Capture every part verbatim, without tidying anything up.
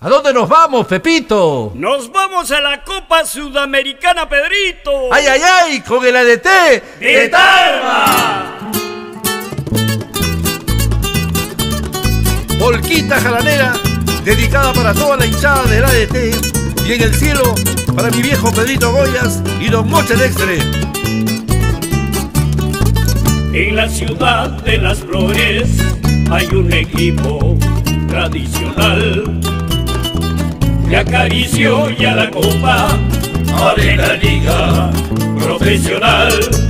¿A dónde nos vamos, Pepito? Nos vamos a la Copa Sudamericana, Pedrito. ¡Ay, ay, ay! ¡Con el A D T de Tarma! Polquita jalanera, dedicada para toda la hinchada del A D T. Y en el cielo, para mi viejo Pedrito Goyas y Don Moche Dextre. En la ciudad de las flores hay un equipo tradicional que acarició ya la copa de la liga profesional.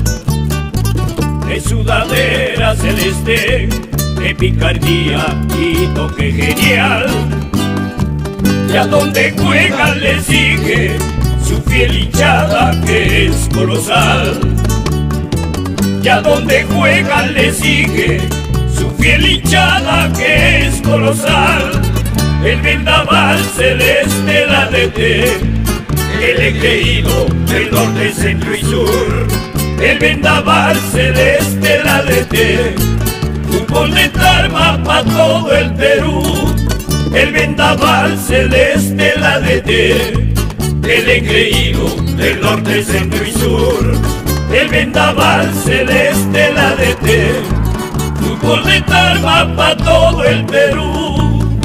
De sudadera celeste, de picardía y toque genial. Y a donde juegan le sigue su fiel hinchada que es colosal. Y a donde juegan le sigue su fiel hinchada que es colosal. El vendaval celeste, el A D T, el engreído del norte, centro y sur. El vendaval celeste, el A D T, fútbol de Tarma pa' todo el Perú. El vendaval celeste, el A D T, el engreído del norte, centro y sur. El vendaval celeste, el A D T, fútbol de Tarma pa' todo el Perú.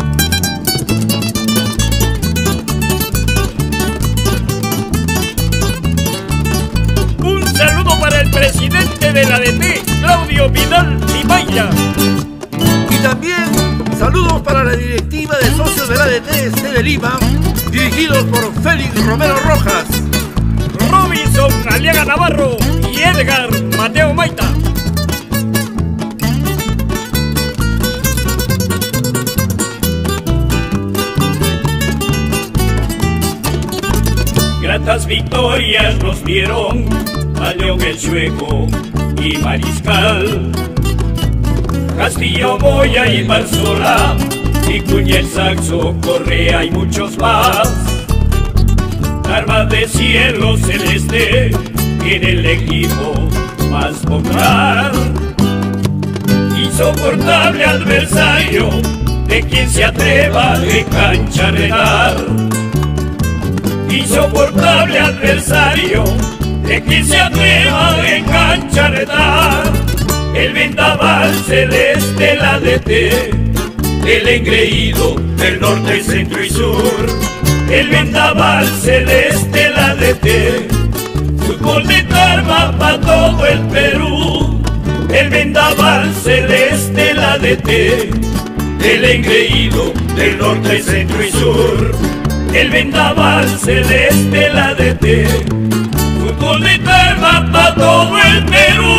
Un saludo para el presidente del A D T, Claudio Vidal Limaira. Y también saludos para la directiva de socios del A D T C de Lima, dirigidos por Félix Romero Rojas, Robinson Aliaga Navarro y Edgar Mateo Maita. Gratas victorias nos dieron a León el Chueco y Mariscal, Castillo, Moya y Barzola, Vicuña, el Saxo, Correa y muchos más. Tarma de cielo celeste en el equipo más popular, insoportable adversario de quien se atreva de cancha a retar. Insoportable adversario de quien se atreva de cancha a retar. El vendaval celeste, el A D T, el engreído del norte, centro y sur. El vendaval celeste, el A D T, fútbol de Tarma pa' todo el Perú. El vendaval celeste, el A D T, el engreído del norte, centro y sur. El vendaval celeste, el A D T, fútbol de Tarma pa' todo el Perú.